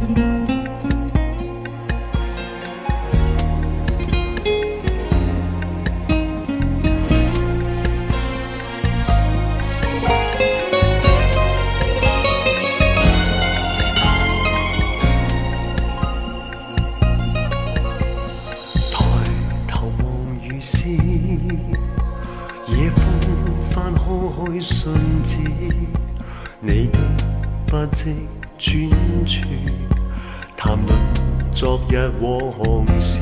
夜風翻開信紙，你的筆跡專注談論昨日往事，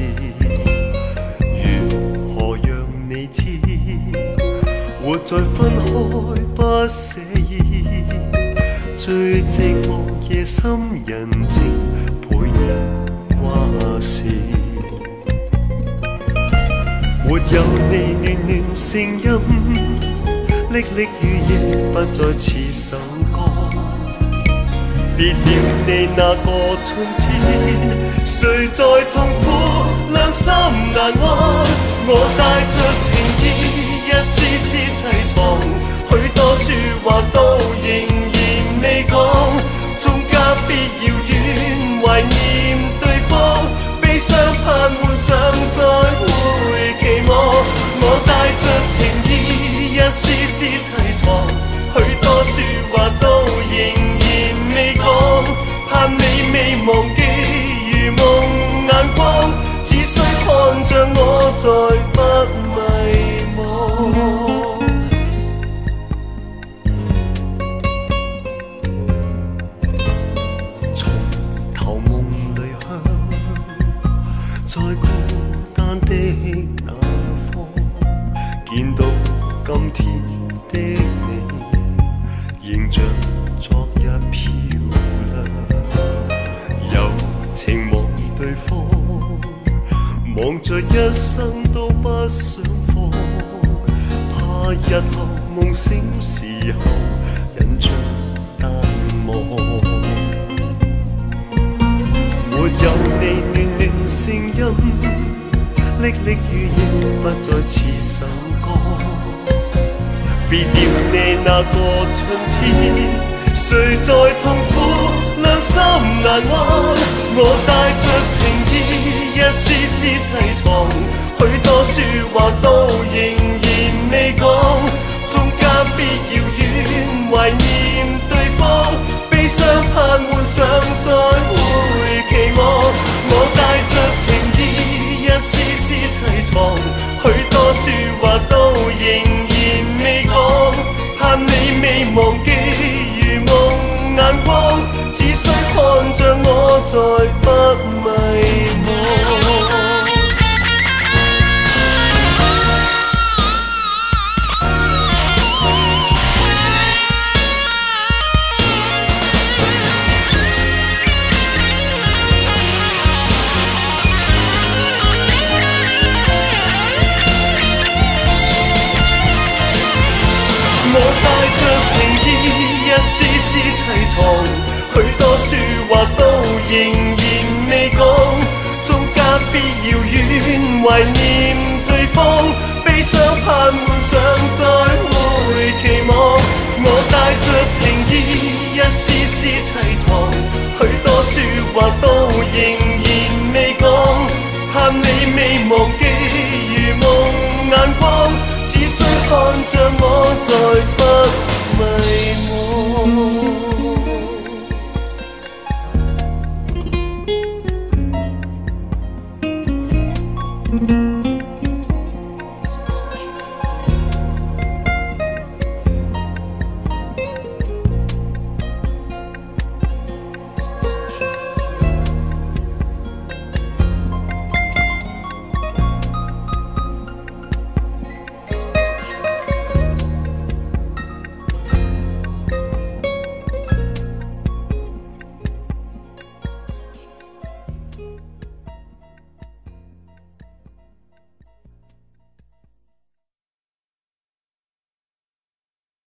如何讓你知，活在分開不捨意，最寂寞夜深人靜陪念掛事。沒有你暖暖聲音，瀝瀝雨夜不再似首歌。別了你那個春天，誰在痛苦良心難安？我帶着情意，一絲絲悽藏，許多説話都仍然未講，縱隔別遙遠，懷念對方，悲傷盼幻想再會期望。我帶着情意，一絲絲悽藏，許多説話都仍然未講，盼你未忘記如夢眼光，只需看着我再不迷惘。從頭夢裏鄉，在孤單的那方，見到今天的你，仍像昨日漂亮，有情望對方，望着一生都不想放，怕日後夢醒時候印象淡忘。沒有你暖暖聲音，瀝瀝雨夜不再似首歌。別了你那個春天，誰在痛苦良心難安？我帶着情意，一絲絲悽藏，許多説話都仍然未講，縱隔別遙遠，懷念對方，悲傷盼幻想再會期望。我帶着情意，一絲絲悽藏，許多説話都仍然未講，盼你未忘記如夢眼光，只需看着我再不迷惘。我帶着情意，一絲絲悽藏，許多説話都仍然未講，縱隔別遙遠，懷念對方，悲傷盼幻想再會期望。我帶着情意，一絲絲悽藏，許多説話都仍然未講，盼你未忘記如夢眼光，只需看着我